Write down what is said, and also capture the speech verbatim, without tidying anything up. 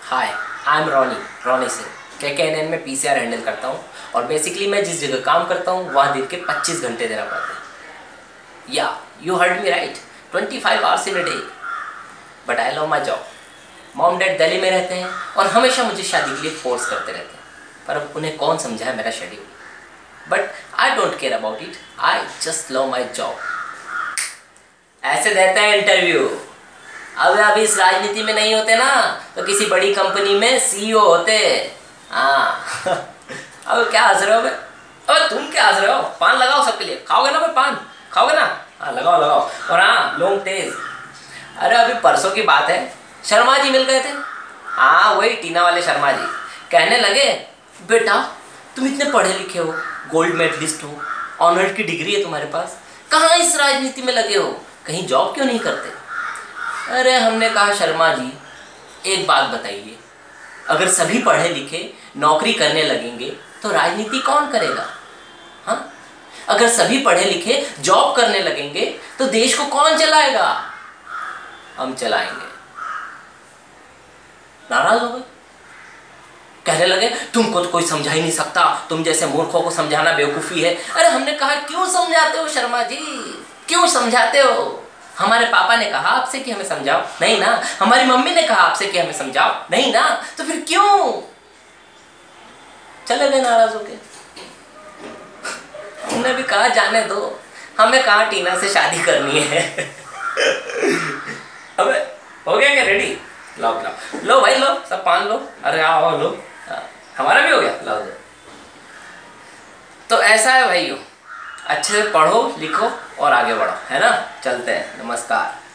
Hi, I am Ronnie Ronnie Singh. K K N N में P C R handle करता हूँ और basically मैं जिस जगह काम करता हूँ वहाँ दिन के पच्चीस घंटे देना पड़ता है। Yeah you heard me right, twenty five hours in a day. But I love my job. Mom dad Delhi में रहते हैं और हमेशा मुझे शादी के लिए फोर्स करते रहते हैं, पर अब उन्हें कौन समझाए मेरा schedule. But I don't care about it, I just love my job. ऐसे देते हैं इंटरव्यू। अब अभी इस राजनीति में नहीं होते ना तो किसी बड़ी कंपनी में सी ई ओ होते। हाँ अब क्या हंस रहे हो बे? अबे तुम क्या हंस रहे हो? पान लगाओ सबके लिए। खाओगे ना भाई? पान खाओगे ना? हाँ लगाओ लगाओ। और हाँ लॉन्ग तेज। अरे अभी परसों की बात है, शर्मा जी मिल गए थे। हाँ वही टीना वाले शर्मा जी। कहने लगे बेटा तुम इतने पढ़े लिखे हो, गोल्ड मेडलिस्ट हो, ऑनर्ड की डिग्री है तुम्हारे पास, कहाँ इस राजनीति में लगे हो? कहीं जॉब क्यों नहीं करते? अरे हमने कहा शर्मा जी एक बात बताइए, अगर सभी पढ़े लिखे नौकरी करने लगेंगे तो राजनीति कौन करेगा? हाँ, अगर सभी पढ़े लिखे जॉब करने लगेंगे तो देश को कौन चलाएगा? हम चलाएंगे। नाराज हो गए, कहने लगे तुमको तो कोई समझा ही नहीं सकता, तुम जैसे मूर्खों को समझाना बेवकूफ़ी है। अरे हमने कहा क्यों समझाते हो शर्मा जी, क्यों समझाते हो? हमारे पापा ने कहा आपसे कि हमें समझाओ, नहीं ना। हमारी मम्मी ने कहा आपसे कि हमें समझाओ, नहीं ना। तो फिर क्यों? चले गए नाराज होके। हमने भी कहा जाने दो, हमें कहाँ टीना से शादी करनी है। अबे हो गया क्या रेडी? लो लो लो भाई लो, सब पान लो। अरे आओ लो, हमारा भी हो गया, लो दो। तो ऐसा है भाइयों, अच्छे से पढ़ो लिखो और आगे बढ़ो, है ना। चलते हैं, नमस्कार।